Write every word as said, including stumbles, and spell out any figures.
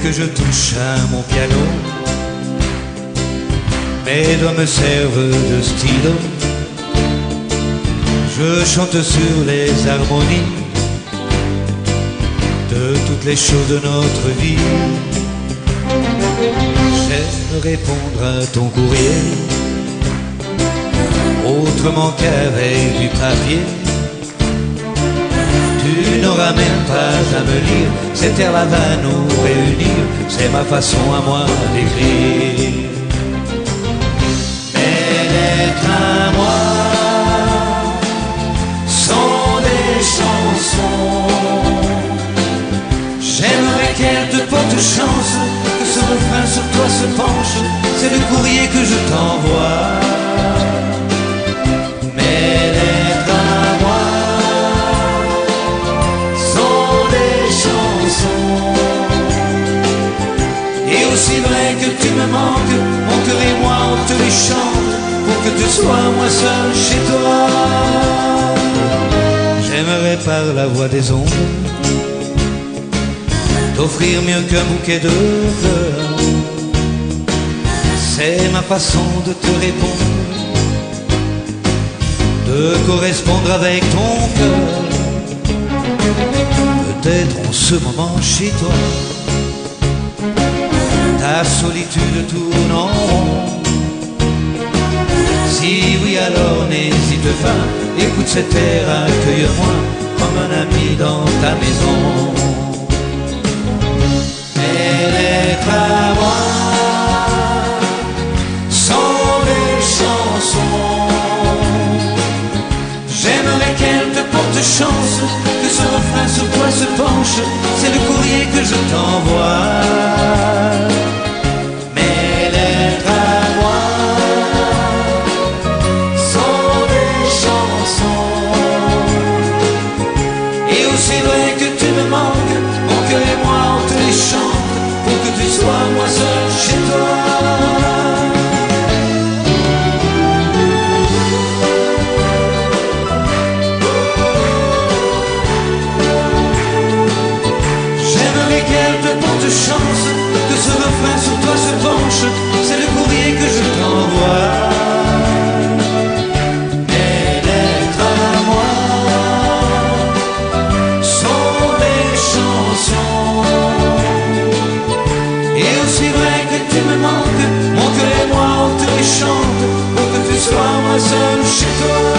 que je touche à mon piano. Mes doigts me servent de stylo. Je chante sur les harmonies de toutes les choses de notre vie. J'aime répondre à ton courrier autrement qu'avec du papier. Tu n'auras même pas à me lire, cet air-là va nous réunir, c'est ma façon à moi d'écrire. Mes lettres à moi sont des chansons. J'aimerais qu'elles te portent chance, que ce refrain sur toi se penche, c'est le courrier que je t'envoie. Aussi vrai que tu me manques, mon cœur et moi on te les chante, pour que tu sois moi seul chez toi. J'aimerais par la voix des ondes t'offrir mieux qu'un bouquet de fleurs. C'est ma façon de te répondre, de correspondre avec ton cœur. Peut-être en ce moment chez toi ta solitude tourne en rond. Si oui, alors n'hésite pas, écoute cet air, accueille-moi comme un ami dans ta maison. Mes lettres à moi sont des chansons. J'aimerais qu'elles te portent chance, que ce refrain sur toi se penche, c'est le courrier que je t'envoie. C'est vrai que tu me manques, mon cœur et moi on te les chante, pour que tu sois moi seul chez toi. J'aimerais qu'elle te porte chance, que ce refrain sur toi se penche, c'est le courrier que je t'envoie. C'est vrai que tu me manques, mon cœur et moi on te les chante, pour que tu sois moi seul chez toi.